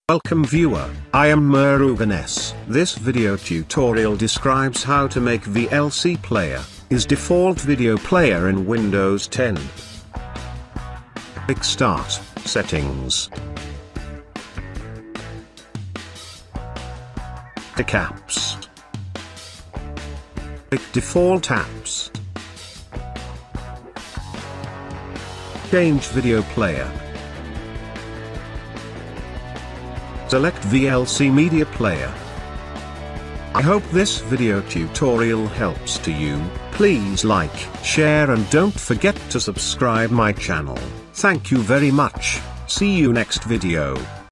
Welcome viewer, I am Muruganes. This video tutorial describes how to make VLC player, is default video player in Windows 10. Click Start, Settings. Click Apps. Click Default Apps. Change video player. Select VLC media player. I hope this video tutorial helps to you. Please like, share and don't forget to subscribe my channel. Thank you very much. See you next video.